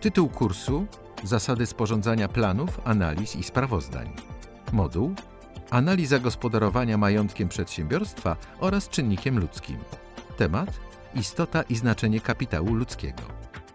Tytuł kursu: Zasady sporządzania planów, analiz i sprawozdań. Moduł: Analiza gospodarowania majątkiem przedsiębiorstwa oraz czynnikiem ludzkim. Temat: Istota i znaczenie kapitału ludzkiego.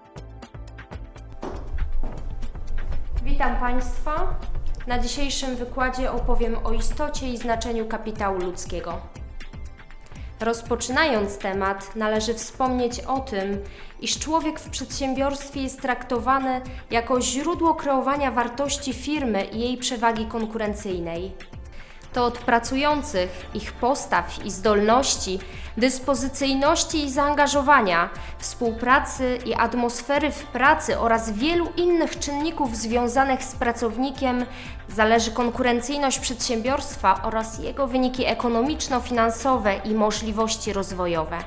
Witam Państwa. Na dzisiejszym wykładzie opowiem o istocie i znaczeniu kapitału ludzkiego. Rozpoczynając temat, należy wspomnieć o tym, iż człowiek w przedsiębiorstwie jest traktowany jako źródło kreowania wartości firmy i jej przewagi konkurencyjnej. To od pracujących, ich postaw i zdolności, dyspozycyjności i zaangażowania, współpracy i atmosfery w pracy oraz wielu innych czynników związanych z pracownikiem zależy konkurencyjność przedsiębiorstwa oraz jego wyniki ekonomiczno-finansowe i możliwości rozwojowe.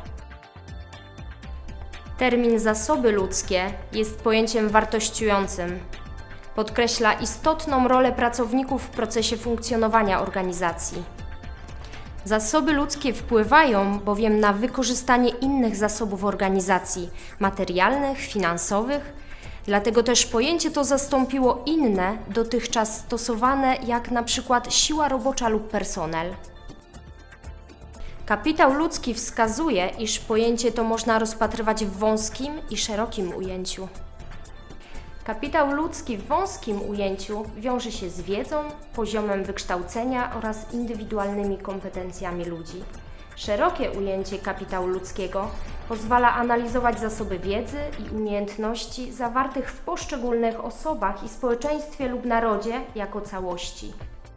Termin zasoby ludzkie jest pojęciem wartościującym. Podkreśla istotną rolę pracowników w procesie funkcjonowania organizacji. Zasoby ludzkie wpływają bowiem na wykorzystanie innych zasobów organizacji materialnych, finansowych, dlatego też pojęcie to zastąpiło inne, dotychczas stosowane, jak na przykład siła robocza lub personel. Kapitał ludzki wskazuje, iż pojęcie to można rozpatrywać w wąskim i szerokim ujęciu. Kapitał ludzki w wąskim ujęciu wiąże się z wiedzą, poziomem wykształcenia oraz indywidualnymi kompetencjami ludzi. Szerokie ujęcie kapitału ludzkiego pozwala analizować zasoby wiedzy i umiejętności zawartych w poszczególnych osobach i społeczeństwie lub narodzie jako całości.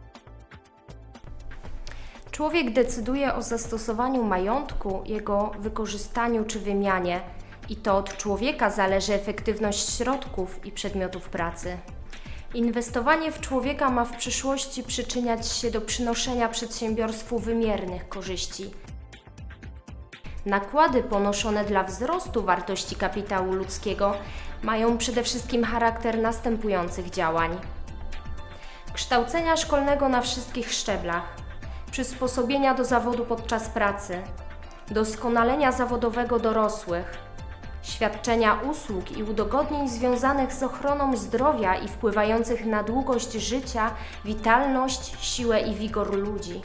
Człowiek decyduje o zastosowaniu majątku, jego wykorzystaniu czy wymianie. I to od człowieka zależy efektywność środków i przedmiotów pracy. Inwestowanie w człowieka ma w przyszłości przyczyniać się do przynoszenia przedsiębiorstwu wymiernych korzyści. Nakłady ponoszone dla wzrostu wartości kapitału ludzkiego mają przede wszystkim charakter następujących działań: kształcenia szkolnego na wszystkich szczeblach, przysposobienia do zawodu podczas pracy, doskonalenia zawodowego dorosłych, świadczenia usług i udogodnień związanych z ochroną zdrowia i wpływających na długość życia, witalność, siłę i wigor ludzi.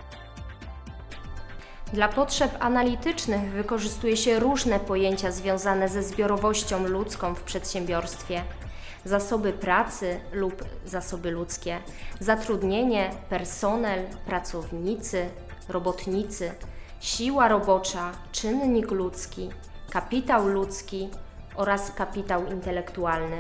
Dla potrzeb analitycznych wykorzystuje się różne pojęcia związane ze zbiorowością ludzką w przedsiębiorstwie: zasoby pracy lub zasoby ludzkie, zatrudnienie, personel, pracownicy, robotnicy, siła robocza, czynnik ludzki, kapitał ludzki oraz kapitał intelektualny.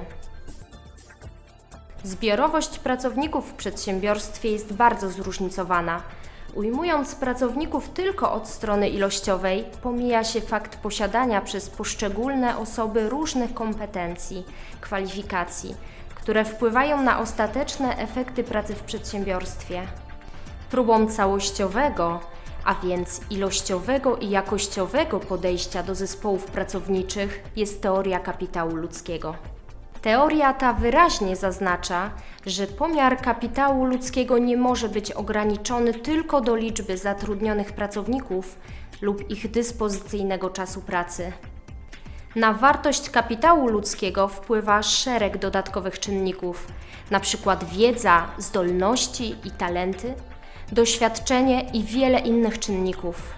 Zbiorowość pracowników w przedsiębiorstwie jest bardzo zróżnicowana. Ujmując pracowników tylko od strony ilościowej, pomija się fakt posiadania przez poszczególne osoby różnych kompetencji, kwalifikacji, które wpływają na ostateczne efekty pracy w przedsiębiorstwie. Próbą całościowego, a więc ilościowego i jakościowego podejścia do zespołów pracowniczych jest teoria kapitału ludzkiego. Teoria ta wyraźnie zaznacza, że pomiar kapitału ludzkiego nie może być ograniczony tylko do liczby zatrudnionych pracowników lub ich dyspozycyjnego czasu pracy. Na wartość kapitału ludzkiego wpływa szereg dodatkowych czynników, np. wiedza, zdolności i talenty, doświadczenie i wiele innych czynników.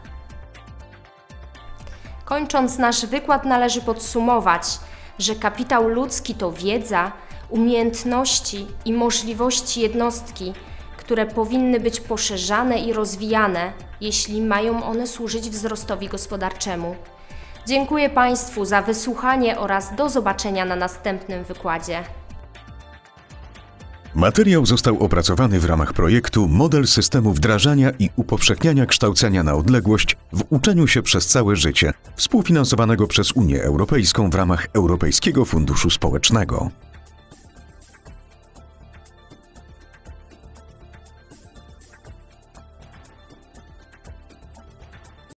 Kończąc nasz wykład, należy podsumować, że kapitał ludzki to wiedza, umiejętności i możliwości jednostki, które powinny być poszerzane i rozwijane, jeśli mają one służyć wzrostowi gospodarczemu. Dziękuję Państwu za wysłuchanie oraz do zobaczenia na następnym wykładzie. Materiał został opracowany w ramach projektu Model systemu wdrażania i upowszechniania kształcenia na odległość w uczeniu się przez całe życie, współfinansowanego przez Unię Europejską w ramach Europejskiego Funduszu Społecznego.